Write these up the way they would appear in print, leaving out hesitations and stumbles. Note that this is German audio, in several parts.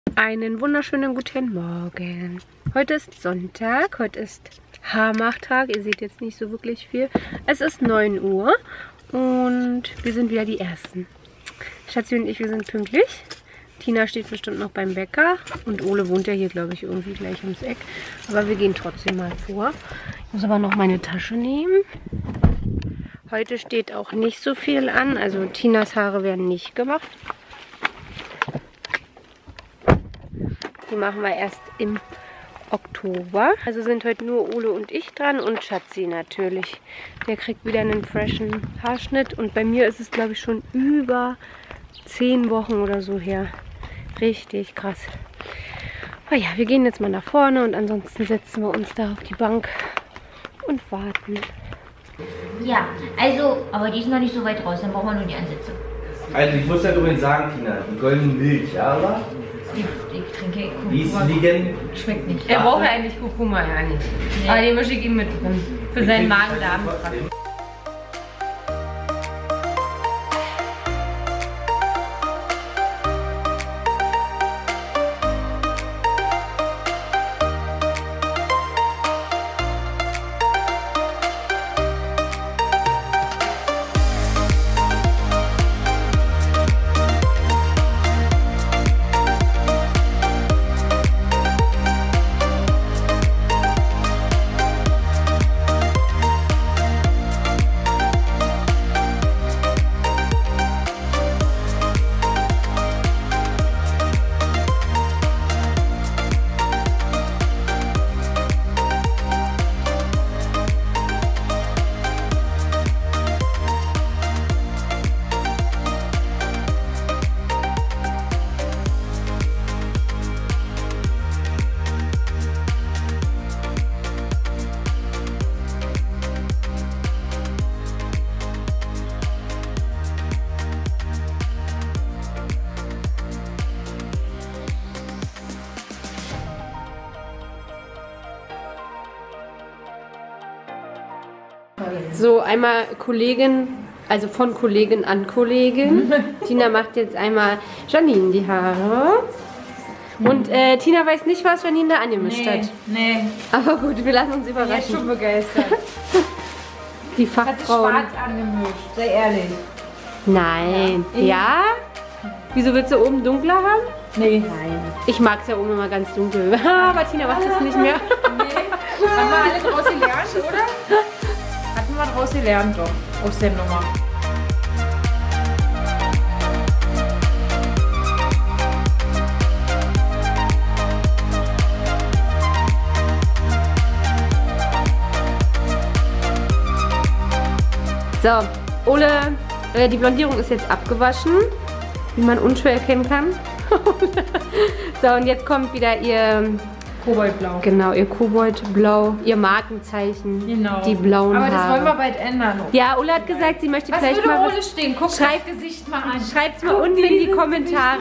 Einen wunderschönen guten Morgen. Heute ist Sonntag, heute ist Haarmachtag. Ihr seht jetzt nicht so wirklich viel. Es ist 9 Uhr und wir sind wieder die Ersten. Schatzi und ich, wir sind pünktlich. Tina steht bestimmt noch beim Bäcker und Ole wohnt ja hier, glaube ich, irgendwie gleich ums Eck. Aber wir gehen trotzdem mal vor. Ich muss aber noch meine Tasche nehmen. Heute steht auch nicht so viel an, also Tinas Haare werden nicht gemacht. Die machen wir erst im Oktober. Also sind heute nur Ole und ich dran und Schatzi natürlich. Der kriegt wieder einen freshen Haarschnitt und bei mir ist es, glaube ich, schon über 10 Wochen oder so her. Richtig krass. Aber ja, wir gehen jetzt mal nach vorne und ansonsten setzen wir uns da auf die Bank und warten. Ja, also, aber die ist noch nicht so weit raus, dann brauchen wir nur die Ansätze. Also ich muss ja übrigens sagen, Tina, die goldenen Milch, ja, oder? Ich trinke Kurkuma. Wie ist liegen? Schmeckt nicht. Er braucht ja eigentlich Kurkuma, ja nicht. Nee. Aber den mische ich ihm mit drin. Für seinen Magen-Darm. So, einmal Kollegin, also von Kollegin an Kollegin. Tina macht jetzt einmal Janine die Haare. Und Tina weiß nicht, was Janine da angemischt hat. Nee. Aber gut, wir lassen uns überraschen. Ich bin schon begeistert. Die Hat sie Fachfrauen. schwarz angemischt, sei ehrlich. Nein. Ja? Wieso willst du oben dunkler haben? Nee. Nein. Ich mag es ja oben immer ganz dunkel. Aber Tina macht das nicht mehr. Nee. Haben wir alle draus gelernt, oder? Hatten wir draus gelernt doch, aus der Nummer. So, Ole, die Blondierung ist jetzt abgewaschen, wie man unschwer erkennen kann. So, und jetzt kommt wieder ihr Koboldblau. Genau, ihr Koboldblau, ihr Markenzeichen, Genau. die blauen Aber Haare. das wollen wir bald ändern. Ja, Ole hat gesagt, sie möchte Was vielleicht würde mal Ole stehen? Guck das Gesicht mal an. Schreibt's mal unten in die Kommentare.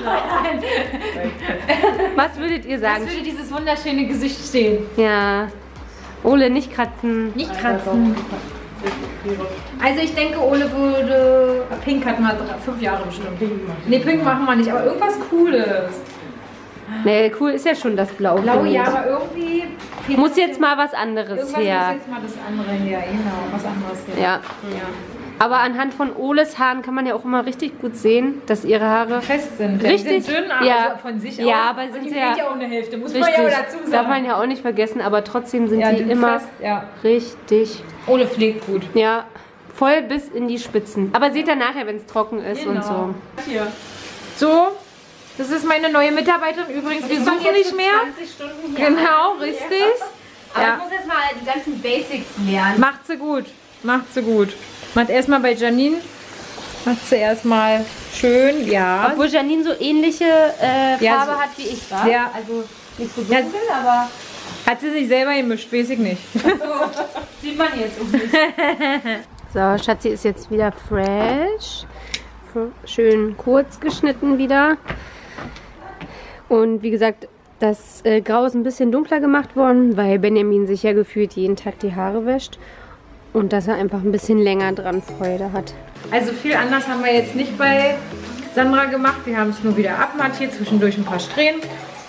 Was würdet ihr sagen? Was würde dieses wunderschöne Gesicht stehen? Ja, Ole, nicht kratzen. Nicht kratzen. Also ich denke, Ole würde... Pink hatten wir 5 Jahre bestimmt. Ne, Pink machen wir nicht, aber irgendwas Cooles. Nee, cool ist ja schon das Blau. Blau, finde ich. ja, aber irgendwie... Muss jetzt mal was anderes irgendwas her. muss jetzt mal das andere her, genau, was anderes her. Ja. Aber anhand von Oles Haaren kann man ja auch immer richtig gut sehen, dass ihre Haare Fest sind. richtig Die sind dünn, aber ja, von sich ja, aus. aber Und sind die sie fehlt ja ja auch eine Hälfte, muss richtig, man ja auch dazu sagen. darf man ja auch nicht vergessen, aber trotzdem sind Ja, die immer fest, ja. richtig, Ole pflegt gut. ja, voll bis in die Spitzen. Aber seht ihr nachher, wenn es trocken ist und so. Hier. So, das ist meine neue Mitarbeiterin übrigens. Wir suchen nicht mehr. 20 Stunden hier. Genau, richtig. Aber Ja. ich muss jetzt mal die ganzen Basics lernen. Macht sie gut. Macht sie gut. Macht erstmal bei Janine. Macht sie erstmal schön, ja. Obwohl Janine so ähnliche Ja, Farbe so- hat wie ich, wa? Ja. Also nicht so dunkel, aber Hat sie sich selber gemischt, weiß ich nicht. sieht man jetzt auch nicht. So, Schatzi ist jetzt wieder fresh. Schön kurz geschnitten wieder. Und wie gesagt, das Grau ist ein bisschen dunkler gemacht worden, weil Benjamin sich ja gefühlt jeden Tag die Haare wäscht. Und dass er einfach ein bisschen länger dran Freude hat. Also viel anders haben wir jetzt nicht bei Sandra gemacht. Wir haben es nur wieder abmattiert, zwischendurch ein paar Strähnen.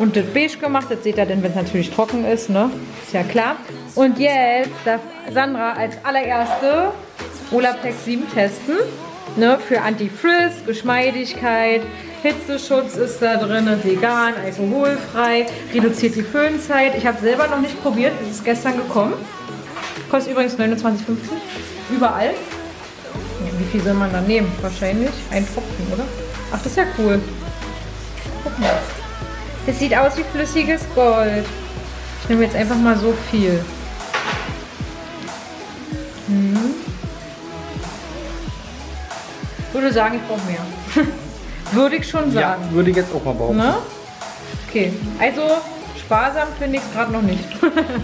und das beige gemacht. Das seht ihr dann, wenn es natürlich trocken ist, ne? Ist ja klar. Und jetzt darf Sandra als allererste Olaplex 7 testen. Ne? Für Anti-Frizz, Geschmeidigkeit, Hitzeschutz ist da drin, vegan, alkoholfrei, reduziert die Föhnzeit. Ich habe selber noch nicht probiert, es ist gestern gekommen. Kostet übrigens 29,50 überall. Ja, wie viel soll man da nehmen? Wahrscheinlich ein Tropfen, oder? Ach, das ist ja cool. Guck mal. Das sieht aus wie flüssiges Gold. Ich nehme jetzt einfach mal so viel. Würde sagen, ich brauche mehr. Würde ich schon sagen. Ja, würde ich jetzt auch mal behaupten. Ne? Okay, also sparsam finde ich es gerade noch nicht.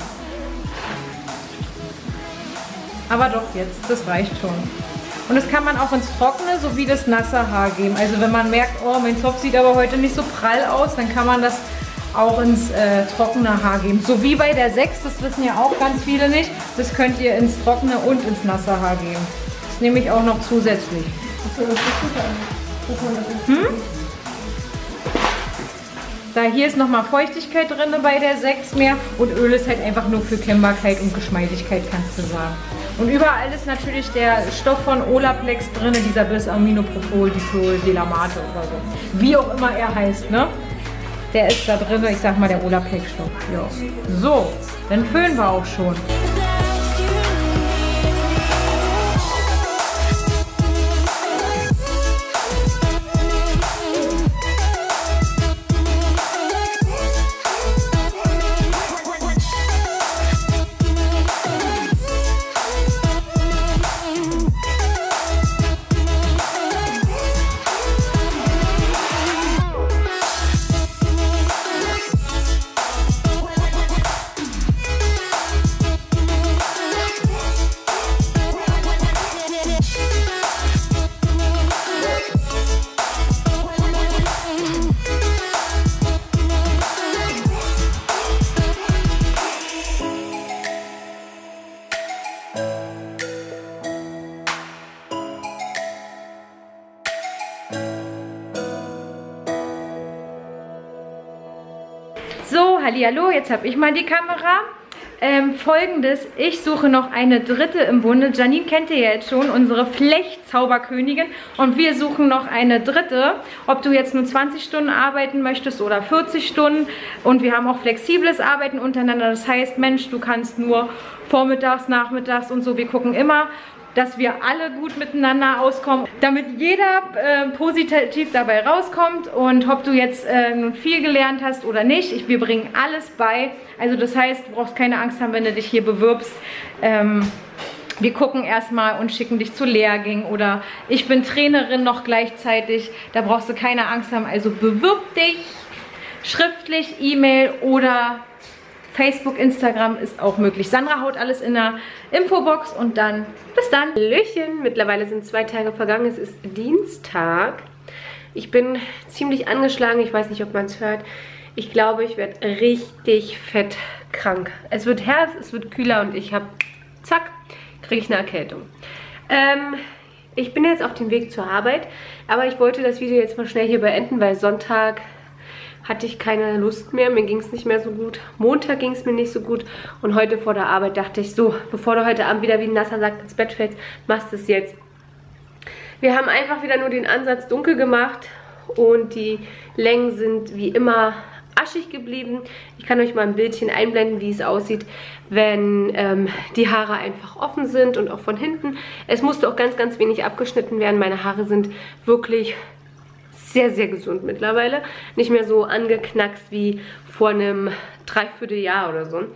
Aber doch jetzt, das reicht schon. Und das kann man auch ins Trockene sowie das nasse Haar geben. Also wenn man merkt, oh, mein Zopf sieht aber heute nicht so prall aus, dann kann man das auch ins trockene Haar geben. So wie bei der 6, das wissen ja auch ganz viele nicht. Das könnt ihr ins trockene und ins nasse Haar geben. Das nehme ich auch noch zusätzlich. Da hier ist nochmal Feuchtigkeit drin bei der 6 mehr und Öl ist halt einfach nur für Kennbarkeit und Geschmeidigkeit, kannst du sagen. Und überall ist natürlich der Stoff von Olaplex drin, dieser Bis-Aminopropol, Dipol, Delamate oder so. Wie auch immer er heißt, ne? Der ist da drin, ich sag mal, der Olaplex-Stoff. Ja. So, dann föhnen wir auch schon. So, hallihallo, jetzt habe ich mal die Kamera. Folgendes, ich suche noch eine dritte im Bunde. Janine kennt ihr ja jetzt schon, unsere Flechtzauberkönigin. Und wir suchen noch eine dritte. Ob du jetzt nur 20 Stunden arbeiten möchtest oder 40 Stunden. Und wir haben auch flexibles Arbeiten untereinander. Das heißt, Mensch, du kannst nur vormittags, nachmittags und so. Wir gucken immer, dass wir alle gut miteinander auskommen, damit jeder positiv dabei rauskommt. Und ob du jetzt nun viel gelernt hast oder nicht, wir bringen alles bei. Also das heißt, du brauchst keine Angst haben, wenn du dich hier bewirbst. Wir gucken erstmal und schicken dich zu Lehrgängen oder ich bin Trainerin noch gleichzeitig. Da brauchst du keine Angst haben. Also bewirb dich schriftlich, E-Mail oder Facebook, Instagram ist auch möglich. Sandra haut alles in der Infobox und dann bis dann. Hallöchen, mittlerweile sind 2 Tage vergangen, es ist Dienstag. Ich bin ziemlich angeschlagen, ich weiß nicht, ob man es hört. Ich glaube, ich werde richtig fett krank. Es wird Herbst, es wird kühler und ich habe, zack, kriege ich eine Erkältung. Ich bin jetzt auf dem Weg zur Arbeit, aber ich wollte das Video jetzt mal schnell hier beenden, weil Sonntag hatte ich keine Lust mehr, mir ging es nicht mehr so gut. Montag ging es mir nicht so gut und heute vor der Arbeit dachte ich so, bevor du heute Abend wieder wie ein nasser Sack ins Bett fällst, machst du es jetzt. Wir haben einfach wieder nur den Ansatz dunkel gemacht und die Längen sind wie immer aschig geblieben. Ich kann euch mal ein Bildchen einblenden, wie es aussieht, wenn die Haare einfach offen sind und auch von hinten. Es musste auch ganz, ganz wenig abgeschnitten werden. Meine Haare sind wirklich sehr, sehr gesund mittlerweile. Nicht mehr so angeknackst wie vor einem Dreivierteljahr oder so.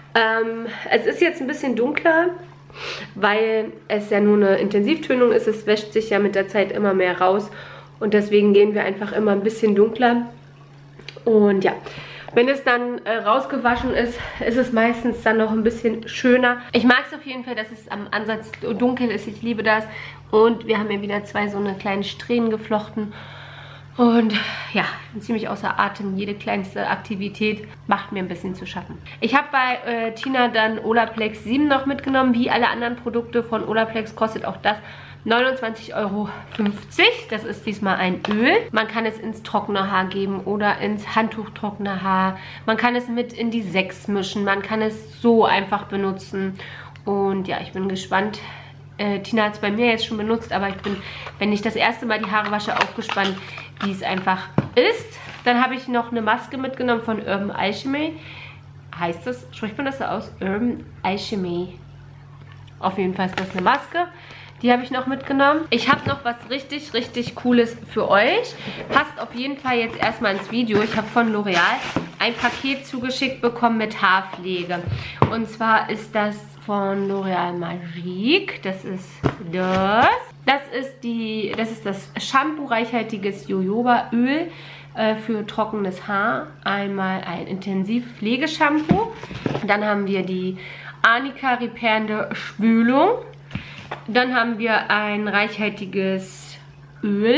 Es ist jetzt ein bisschen dunkler, weil es ja nur eine Intensivtönung ist. Es wäscht sich ja mit der Zeit immer mehr raus. Und deswegen gehen wir einfach immer ein bisschen dunkler. Und ja, wenn es dann rausgewaschen ist, ist es meistens dann noch ein bisschen schöner. Ich mag es auf jeden Fall, dass es am Ansatz dunkel ist. Ich liebe das. Und wir haben hier wieder 2 so eine kleine Strähnen geflochten. Und ja, bin ziemlich außer Atem. Jede kleinste Aktivität macht mir ein bisschen zu schaffen. Ich habe bei Tina dann Olaplex 7 noch mitgenommen. Wie alle anderen Produkte von Olaplex kostet auch das 29,50 Euro. Das ist diesmal ein Öl. Man kann es ins trockene Haar geben oder ins Handtuchtrockene Haar. Man kann es mit in die 6 mischen. Man kann es so einfach benutzen. Und ja, ich bin gespannt. Tina hat es bei mir jetzt schon benutzt, aber ich bin, wenn ich das erste Mal die Haare wasche, auch gespannt, wie es einfach ist. Dann habe ich noch eine Maske mitgenommen von Urban Alchemy. Heißt das, spricht man das so aus? Urban Alchemy. Auf jeden Fall ist das eine Maske. Die habe ich noch mitgenommen. Ich habe noch was richtig, richtig Cooles für euch. Passt auf jeden Fall jetzt erstmal ins Video. Ich habe von L'Oreal ein Paket zugeschickt bekommen mit Haarpflege. Und zwar ist das von L'Oreal Magique. Das ist das. Das ist das Shampoo-reichhaltiges Jojobaöl für trockenes Haar. Einmal ein Intensiv-Pflegeshampoo. Dann haben wir die Arnica repairende Spülung. Dann haben wir ein reichhaltiges Öl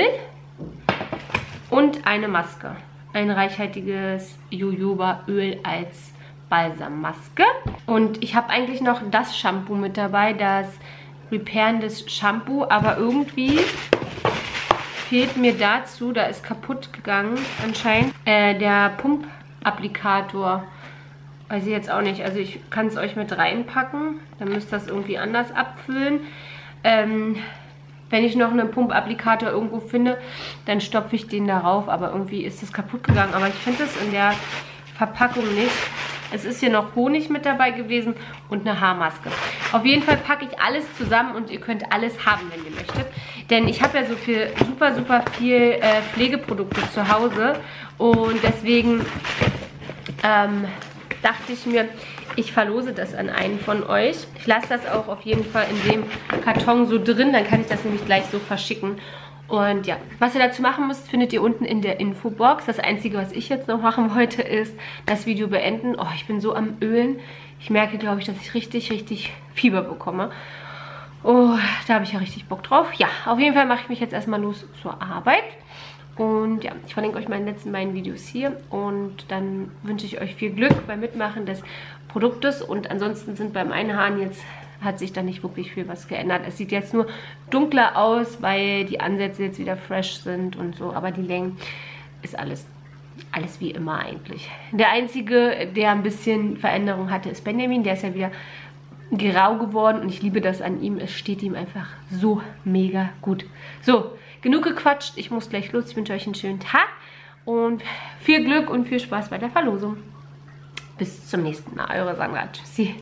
und eine Maske. Ein reichhaltiges Jojobaöl als Balsammaske. Und ich habe eigentlich noch das Shampoo mit dabei, das repairendes Shampoo, aber irgendwie fehlt mir dazu, da ist kaputt gegangen anscheinend, der Pumpapplikator. Weiß ich jetzt auch nicht. Also ich kann es euch mit reinpacken. Dann müsst ihr das irgendwie anders abfüllen. Wenn ich noch einen Pumpapplikator irgendwo finde, dann stopfe ich den darauf. Aber irgendwie ist das kaputt gegangen. Aber ich finde das in der Verpackung nicht. Es ist hier noch Honig mit dabei gewesen und eine Haarmaske. Auf jeden Fall packe ich alles zusammen und ihr könnt alles haben, wenn ihr möchtet. Denn ich habe ja so viel, super viel Pflegeprodukte zu Hause. Und deswegen dachte ich mir, ich verlose das an einen von euch. Ich lasse das auch auf jeden Fall in dem Karton so drin, dann kann ich das nämlich gleich so verschicken. Und ja, was ihr dazu machen müsst, findet ihr unten in der Infobox. Das Einzige, was ich jetzt noch machen wollte, ist das Video beenden. Oh, ich bin so am Ölen. Ich merke, glaube ich, dass ich richtig Fieber bekomme. Oh, da habe ich ja richtig Bock drauf. Ja, auf jeden Fall mache ich mich jetzt erstmal los zur Arbeit. Und ja, ich verlinke euch meine letzten beiden Videos hier. Und dann wünsche ich euch viel Glück beim Mitmachen des Produktes. Und ansonsten sind beim Einhaaren jetzt, hat sich da nicht wirklich viel was geändert. Es sieht jetzt nur dunkler aus, weil die Ansätze jetzt wieder fresh sind und so. Aber die Längen ist alles wie immer eigentlich. Der Einzige, der ein bisschen Veränderung hatte, ist Benjamin. Der ist ja wieder grau geworden. Und ich liebe das an ihm. Es steht ihm einfach so mega gut. So, genug gequatscht. Ich muss gleich los. Ich wünsche euch einen schönen Tag. Und viel Glück und viel Spaß bei der Verlosung. Bis zum nächsten Mal. Eure Sandra. Tschüssi.